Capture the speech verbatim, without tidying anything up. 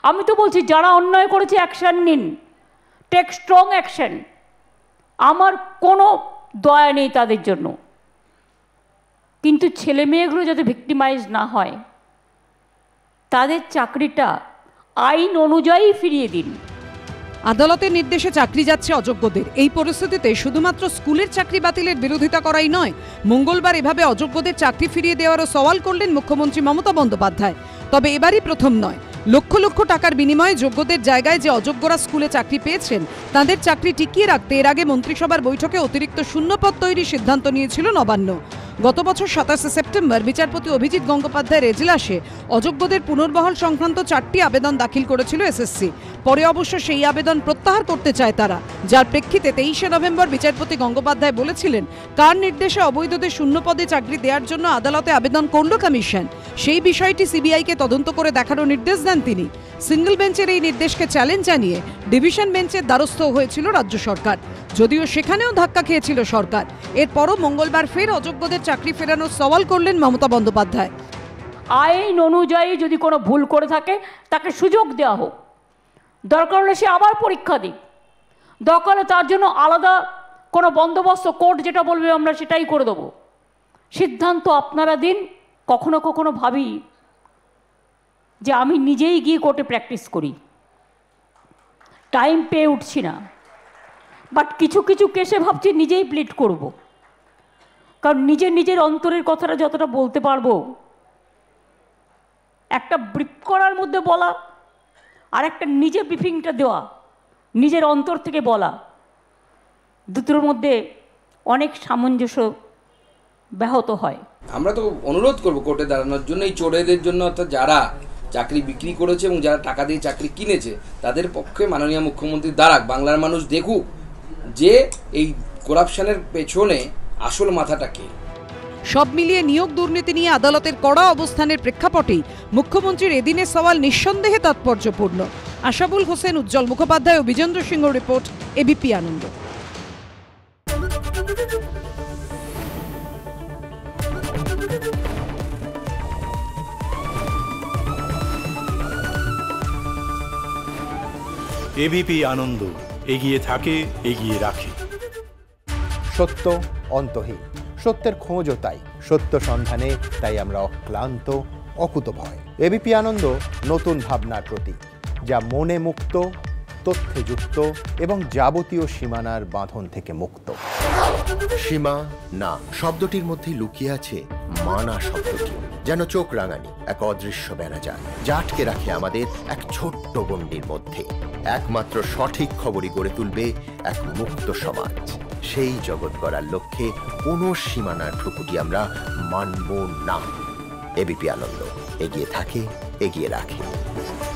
আমি তো বলছি যারা অন্যায় করেছে অ্যাকশন নিন, টেক স্ট্রং অ্যাকশন। আমার কোনো দয়া নেই তাদের জন্য, কিন্তু ছেলে মেয়েগুলো যাতে ভিক্টিমাইজ না হয়, তাদের চাকরিটা আইন অনুযায়ী ফিরিয়ে দিন। আদালতের নির্দেশে চাকরি যাচ্ছে অযোগ্যদের। এই পরিস্থিতিতে শুধুমাত্র স্কুলের চাকরি বাতিলের বিরোধিতা করাই নয়, মঙ্গলবার এভাবে অযোগ্যদের চাকরি ফিরিয়ে দেওয়ারও সওয়াল করলেন মুখ্যমন্ত্রী মমতা বন্দ্যোপাধ্যায়। তবে এবারই প্রথম নয়, লক্ষ লক্ষ টাকার বিনিময়ে যোগ্যদের জায়গায় যে অযোগ্যরা স্কুলে চাকরি পেয়েছেন তাদের চাকরি টিকিয়ে রাখতে এর আগে মন্ত্রিসভার বৈঠকে অতিরিক্ত শূন্যপদ তৈরির সিদ্ধান্ত নিয়েছিল নবান্ন। গত বছর সাতাশে সেপ্টেম্বর বিচারপতি অভিজিৎ গঙ্গোপাধ্যায়ের এজলাসে অযোগ্যদের পুনর্বহাল সংক্রান্ত চারটি আবেদন দাখিল করেছিল এসএসসি। পরে অবশ্য সেই আবেদন প্রত্যাহার করতে চায় তারা, যার প্রেক্ষিতে তেইশে নভেম্বর বিচারপতি গঙ্গোপাধ্যায় বলেছিলেন কার নির্দেশে অবৈধদের শূন্য পদে চাকরি দেওয়ার জন্য আদালতে আবেদন করল কমিশন, সেই বিষয়টি সিবিআইকে তদন্ত করে দেখানোর নির্দেশ দেন তিনি। সিঙ্গল বেঞ্চের এই নির্দেশকে চ্যালেঞ্জ জানিয়ে ডিভিশন বেঞ্চের দ্বারস্থ হয়েছিল রাজ্য সরকার, যদিও সেখানেও ধাক্কা খেয়েছিল সরকার। এরপরও মঙ্গলবার ফের অযোগ্যদের চাকরি ফেরানোর সওয়াল করলেন মমতা বন্দ্যোপাধ্যায়। আইন অনুযায়ী যদি কোনো ভুল করে থাকে তাকে সুযোগ দেওয়া হোক, দরকার হলে সে আবার পরীক্ষা দিক, দরকার হলে তার জন্য আলাদা কোনো বন্দোবস্ত, কোর্ট যেটা বলবে আমরা সেটাই করে দেবো। সিদ্ধান্ত আপনারা দিন। কখনো কখনো ভাবি যে আমি নিজেই গিয়ে কোর্টে প্র্যাকটিস করি, টাইম পেয়ে উঠছি না, বাট কিছু কিছু কেসে ভাবছি নিজেই প্লিট করব, কারণ নিজের নিজের অন্তরের কথাটা যতটা বলতে পারবো, একটা ব্রিফ করার মধ্যে বলা আর একটা নিজে ব্রিফিংটা দেওয়া, নিজের অন্তর থেকে বলা, দুটোর মধ্যে অনেক সামঞ্জস্য ব্যাহত হয়। আমরা তো অনুরোধ করবো কোর্টে দাঁড়ানোর জন্য, এই চোরেদের জন্য, অর্থাৎ যারা চাকরি বিক্রি করেছে এবং যারা টাকা দিয়ে চাকরি কিনেছে তাদের পক্ষে মাননীয় মুখ্যমন্ত্রী দাঁড়াক, বাংলার মানুষ দেখুক যে এই করাপশনের পেছনে আসল মাথাটা কে। সব মিলিয়ে নিয়োগ দুর্নীতি নিয়ে আদালতের কড়া অবস্থানের প্রেক্ষাপটেই মুখ্যমন্ত্রীর এদিনের সওয়াল নিঃসন্দেহে তাৎপর্যপূর্ণ। আশাবুল হোসেন, উজ্জ্বল মুখোপাধ্যায় ও বিজেন্দ্র সিংহ রিপোর্ট, এবিপি আনন্দ। এবিপি আনন্দ, এগিয়ে থাকে, এগিয়ে রাখে। সত্য অন্তহীন, সত্যের খোঁজও তাই, সত্য সন্ধানে তাই আমরা অক্লান্ত, অকুতভয়। এবিপি আনন্দ নতুন ভাবনার প্রতীক, যা মনে মুক্ত, তথ্যে যুক্ত এবং যাবতীয় সীমানার বাঁধন থেকে মুক্ত। সীমা না শব্দটির মধ্যে লুকিয়ে আছে মানা শব্দটি, যেন চোখ রাঙানি এক অদৃশ্য বেড়াজাল, যা আটকে রাখে আমাদের এক ছোট্ট গণ্ডির মধ্যে। একমাত্র সঠিক খবরই গড়ে তুলবে এক মুক্ত সমাজ। সেই জগৎ গড়ার লক্ষ্যে কোনো সীমানার ঠুকুটি আমরা মানব না। এবিপি আনন্দ, এগিয়ে থাকে, এগিয়ে রাখে।